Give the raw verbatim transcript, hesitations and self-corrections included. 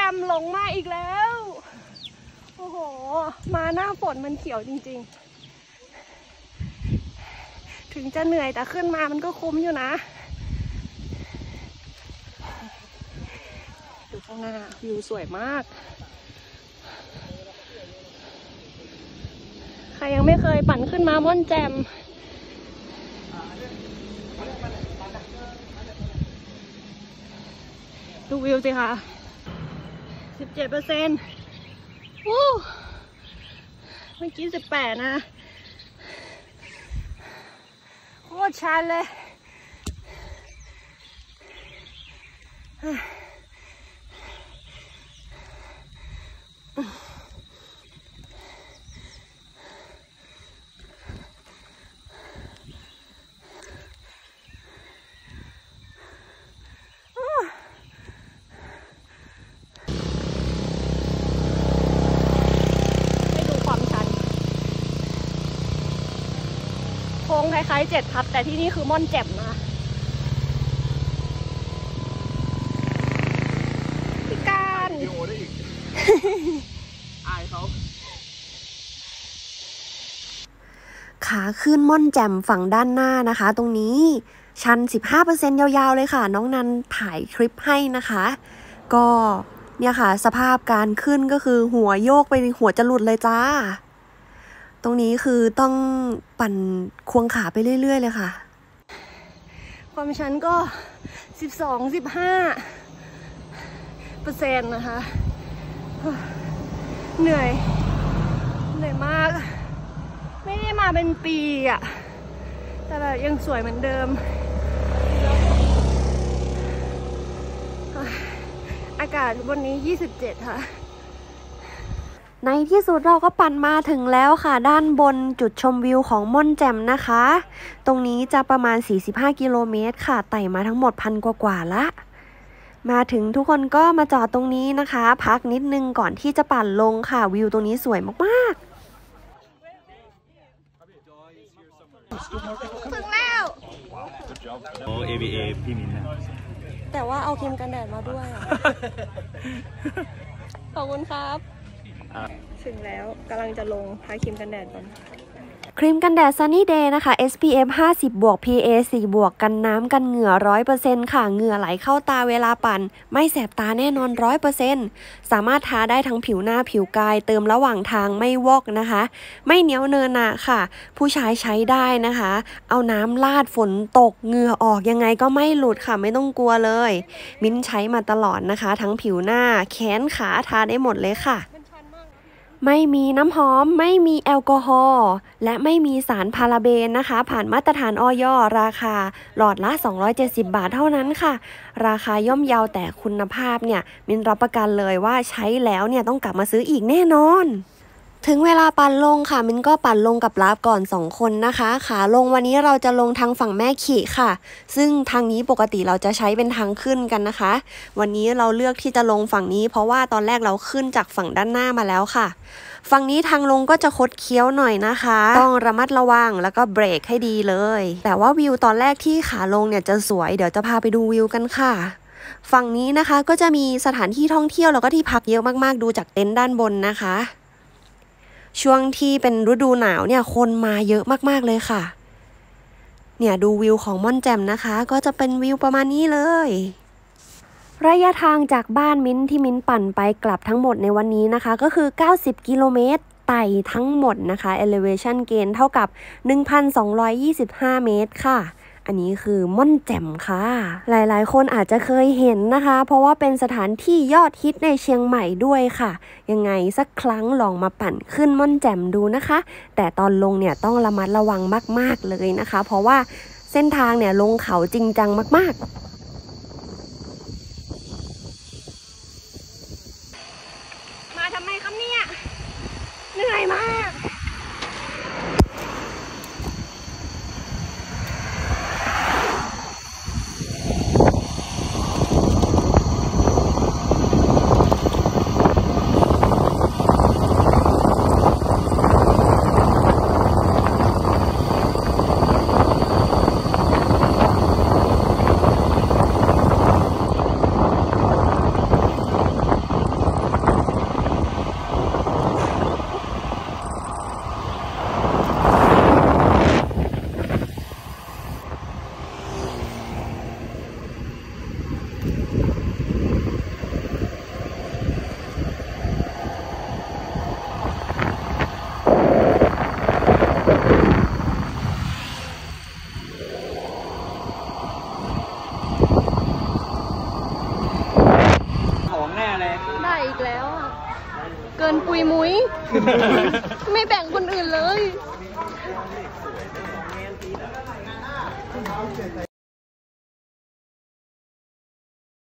มหลงมาอีกแล้วโอ้โหมาหน้าฝนมันเขียวจริงๆถึงจะเหนื่อยแต่ขึ้นมามันก็คุ้มอยู่นะดูข้างหน้าวิวสวยมากใครยังไม่เคยปั่นขึ้นมาม่อนแจ่มดูวิวสิคะ สิบเจ็ดเปอร์เซ็นต์ วู้เมื่อกี้สิบแปดนะโคตรชันเลยโค้งคล้ายๆเจ็ดพับแต่ที่นี่คือม่อนแจ่มนะพิการโยได้อีกอายเขาขาขึ้นม่อนแจ่มฝั่งด้านหน้านะคะตรงนี้ชัน สิบห้าเปอร์เซ็นต์ ยาวๆเลยค่ะน้องนันถ่ายคลิปให้นะคะก็เนี่ยค่ะสภาพการขึ้นก็คือหัวโยกไปหัวจะหลุดเลยจ้าตรงนี้คือต้องปั่นควงขาไปเรื่อยๆเลยค่ะความชันก็ สิบสอง สิบห้าเปอร์เซ็นต์ นะคะเหนื่อยเหนื่อยมากไม่ได้มาเป็นปีอะแต่แบบยังสวยเหมือนเดิมอากาศวันนี้ยี่สิบเจ็ดค่ะในที่สุดเราก็ปั่นมาถึงแล้วค่ะด้านบนจุดชมวิวของม่อนแจ่มนะคะตรงนี้จะประมาณสี่สิบห้ากิโลเมตรค่ะไต่มาทั้งหมดพันกว่าๆละมาถึงทุกคนก็มาจอดตรงนี้นะคะพักนิดนึงก่อนที่จะปั่นลงค่ะวิวตรงนี้สวยมากๆถึงแล้วโอ้ เอ บี เอ พี่มินนะแต่ว่าเอาครีมกันแดดมาด้วยขอบคุณครับถึงแล้วกำลังจะลงทาครีมกันแดดก่อนครีมกันแดด Sunny Day นะคะ เอส พี เอฟ ห้าสิบ บวก พี เอ สี่ บวกกันน้ำกันเหงื่อ ร้อยเปอร์เซ็นต์ ค่ะเหงื่อไหลเข้าตาเวลาปั่นไม่แสบตาแน่นอน ร้อยเปอร์เซ็นต์ สามารถทาได้ทั้งผิวหน้าผิวกายเติมระหว่างทางไม่วอกนะคะไม่เหนียวเนินหนะค่ะผู้ชายใช้ได้นะคะเอาน้ำลาดฝนตกเหงื่อออกยังไงก็ไม่หลุดค่ะไม่ต้องกลัวเลยมิ้นใช้มาตลอดนะคะทั้งผิวหน้าแขนขาทาได้หมดเลยค่ะไม่มีน้ำหอมไม่มีแอลกอฮอล์และไม่มีสารพาราเบนนะคะผ่านมาตรฐานอย.ราคาหลอดละสองร้อยเจ็ดสิบบาทเท่านั้นค่ะราคาย่อมเยาแต่คุณภาพเนี่ยมินรับประกันเลยว่าใช้แล้วเนี่ยต้องกลับมาซื้ออีกแน่นอนถึงเวลาปั่นลงค่ะมินก็ปั่นลงกับลาฟก่อนสองคนนะคะขาลงวันนี้เราจะลงทางฝั่งแม่ขี่ค่ะซึ่งทางนี้ปกติเราจะใช้เป็นทางขึ้นกันนะคะวันนี้เราเลือกที่จะลงฝั่งนี้เพราะว่าตอนแรกเราขึ้นจากฝั่งด้านหน้ามาแล้วค่ะฝั่งนี้ทางลงก็จะคดเคี้ยวหน่อยนะคะต้องระมัดระวังแล้วก็เบรกให้ดีเลยแต่ว่าวิวตอนแรกที่ขาลงเนี่ยจะสวยเดี๋ยวจะพาไปดูวิวกันค่ะฝั่งนี้นะคะก็จะมีสถานที่ท่องเที่ยวแล้วก็ที่พักเยอะมากๆดูจากเต็นท์ด้านบนนะคะช่วงที่เป็นฤดูหนาวเนี่ยคนมาเยอะมากๆเลยค่ะเนี่ยดูวิวของม่อนแจ่มนะคะก็จะเป็นวิวประมาณนี้เลยระยะทางจากบ้านมิ้นที่มิ้นปั่นไปกลับทั้งหมดในวันนี้นะคะก็คือเก้าสิบกิโลเมตรไต่ทั้งหมดนะคะ elevation gain เท่ากับ หนึ่งพันสองร้อยยี่สิบห้า เมตรค่ะอันนี้คือม่อนแจ่มค่ะหลายๆคนอาจจะเคยเห็นนะคะเพราะว่าเป็นสถานที่ยอดฮิตในเชียงใหม่ด้วยค่ะยังไงสักครั้งลองมาปั่นขึ้นม่อนแจ่มดูนะคะแต่ตอนลงเนี่ยต้องระมัดระวังมากๆเลยนะคะเพราะว่าเส้นทางเนี่ยลงเขาจริงจังมากๆมาทำไมครับเนี่ยเหนื่อยมากเกินปุยมุ้ย ไม่แบ่งคนอื่นเลย